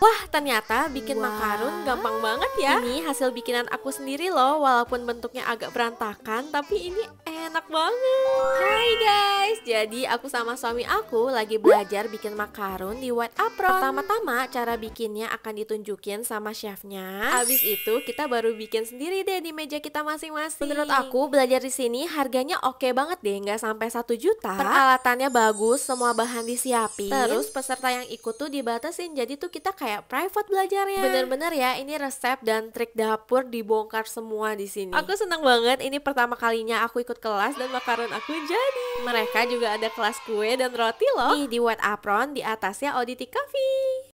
Wah, ternyata bikin Wah. makarun gampang banget ya. Ini hasil bikinan aku sendiri loh, walaupun bentuknya agak berantakan, tapi ini enak banget. Hai guys, jadi aku sama suami aku lagi belajar bikin makarun di White Apron. Pertama-tama cara bikinnya akan ditunjukin sama chefnya. Habis itu kita baru bikin sendiri deh di meja kita masing-masing. Menurut aku belajar di sini harganya oke banget deh, nggak sampai 1 juta. Peralatannya bagus, semua bahan disiapin. Terus peserta yang ikut tuh dibatasin, jadi tuh kita kayak private belajarnya. Bener-bener ya, ini resep dan trik dapur dibongkar semua di sini. Aku seneng banget, ini pertama kalinya aku ikut kelas dan makarun aku jadi. Mereka juga ada kelas kue dan roti loh. Nih di White Apron, di atasnya Audity Coffee.